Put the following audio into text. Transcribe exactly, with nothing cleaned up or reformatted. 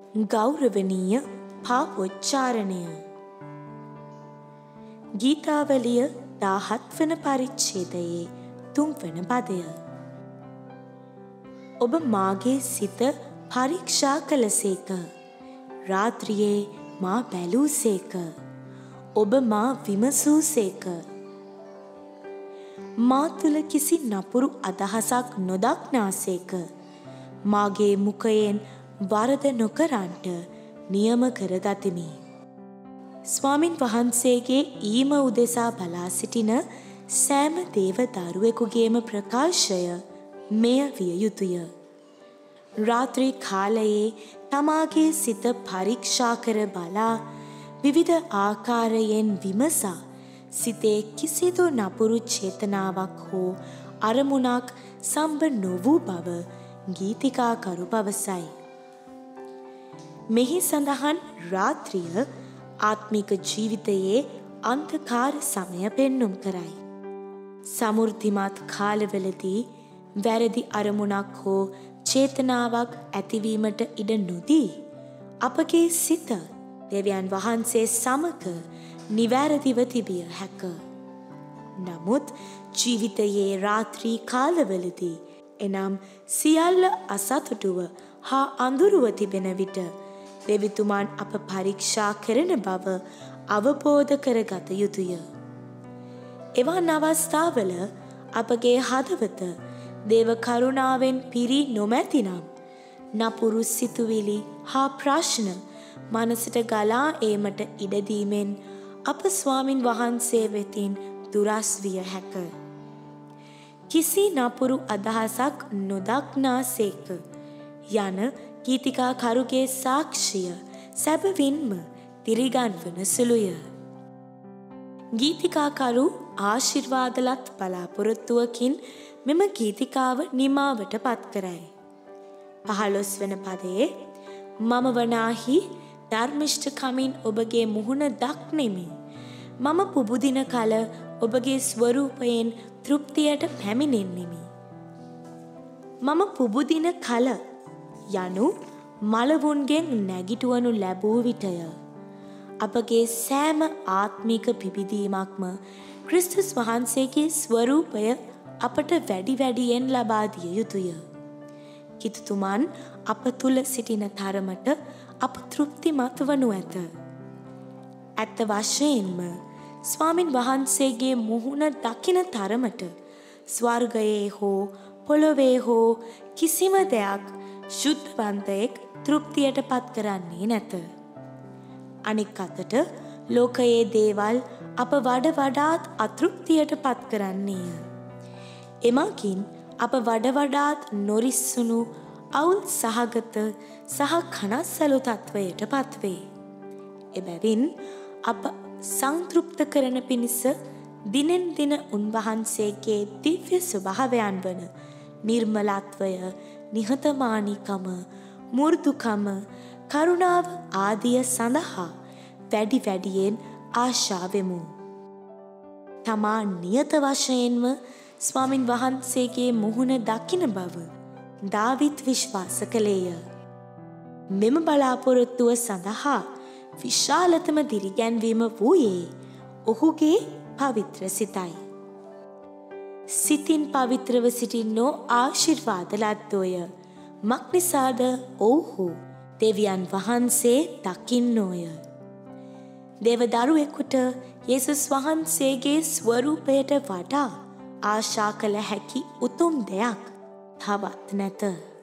ගෞරවනීය පාපොච්චාරණය. ගීතාවලිය දාහත් වන පරිච්ඡේදයේ තුන්වන පදය. ඔබ මාගේ සිත පරීක්ෂා කළසේක. රාත්‍රියේ මා බැලූසේක. ඔබ මා විමසූසේක. මා තුළ කිසි නපුරු අදහසක් නොදක්නාසේක. මාගේ මුඛයෙන් වරද නොකරන්ට නියම කරගතිමි. ස්වාමින් වහන්සේගේ ඊම උදෙසා බලා සිටින සෑම දේව දරුවෙකුගේම ප්‍රකාශය මෙය විය යුතුය. රාත්‍රී කාලයේ තමාගේ සිත පරීක්ෂා කර බලා විවිධ ආකාරයෙන් විමසා සිතේ කිසිදු නපුරු චේතනාවක් හෝ අරමුණක් සම්බ නොවූ බව ගීතිකාකරු පවසයි. මෙහි සඳහන් රාත්‍රිය ආත්මික ජීවිතයේ අන්ධකාර සමය පෙන්නුම් කරයි. සමෘද්ධිමත් කාලවලදී වැරදි අරමුණක් හෝ චේතනාවක් ඇතිවීමට ඉඩ නොදී අපගේ සිත දෙවියන් වහන්සේ සමග නිවැරදිව තිබිය හැක. නමුත් ජීවිතයේ රාත්‍රී කාලවලදී එනම් සියල්ල අසතුටුව හා අඳුරුව තිබෙන විට දෙවිතුමන් අප පරීක්ෂා කරන බව අවබෝධ කරගත යුතුය. එවන් අවස්ථාවල අපගේ හදවත දේව කරුණාවෙන් පිරී නොමැතිනම් නපුරු සිතුවිලි හා ප්‍රශ්න මනසට ගලා ඒමට ඉඩ දීමෙන් අප ස්වාමින් වහන්සේ වෙතින් දුරස් විය හැක. කිසි නපුරු අදහසක් නොදක්නාසේක යන ගීතිකාකරුගේ සාක්ෂිය සැබවින්ම දිරිගන්වන සුළුය. ගීතිකාකරු ආශිර්වාදලත් බලාපොරොත්තුවකින් මෙම ගීතිකාව නිමාවට පත් කරයි. පහළොස් වන පදයේ මම වනාහි ධර්මිෂ්ඨකමින් ඔබගේ මුහුණ දක්නෙමි. මම පුබුදින කල ඔබගේ ස්වරූපයෙන් තෘප්තියට පැමිණෙන්නෙමි. මම පුබුදින කල යනු මළවුන්ගෙන් නැගිටුවනු ලැබූ විටය. අපගේ සෑම ආත්මික පිබිදීමක්ම ක්‍රිස්තුස් වහන්සේගේ ස්වරූපය අපට වැඩි වැඩියෙන් ලබා දිය යුතුය. කිතුතුමන් අප තුල සිටින තරමට අප තෘප්තිමත් වනු ඇත. ඇත්ත වශයෙන්ම ස්වාමින් වහන්සේගේ මුහුණ දකින තරමට ස්වර්ගයේ හෝ පොළොවේ හෝ කිසිම දෙයක් ශුද්ධවන්තයෙක් තෘප්තියට පත් කරන්නේ නැත. අනික් අතට ලෝකයේ දේවල් අප වඩ වඩාත් අතෘප්තියට පත් කරන්නේය. එමගින් අප වඩ වඩාත් නොරිස්සුණු අවුල් සහගත සහ කනස්සලු තත්වයට පත්වේ. එබැවින් අප සංතෘප්ත කරන පිණිස දිනෙන් දින උන්වහන්සේගේ දිව්‍ය ස්වභාවයන් වන නිර්මලත්වය, නිහතමානීකම, මුර්දුකම, කරුණාව ආදිය සඳහා වැඩි වැඩියෙන් ආශා වෙමු. තමා නියත වශයෙන්ම ස්වාමින් වහන්සේගේ මුහුණ දකින බව දාවිත් විශ්වාස කළේය. මෙම බලාපොරොත්තුව සඳහා විශාලතම දිරිගැන්වීම වූයේ ඔහුගේ පවිත්‍ර සිතයි. සිතින් පවිත්‍රව සිටින්නෝ ආශිර්වාද ලද්දෝය. මක්නිසාද ඔවුහු දෙවියන් වහන්සේ දකින්නෝය. දේවදරුවෙකුට යේසුස් වහන්සේගේ ස්වරූපයට වඩා ආශා කළ හැකි උතුම් දෙයක් තවත් නැත.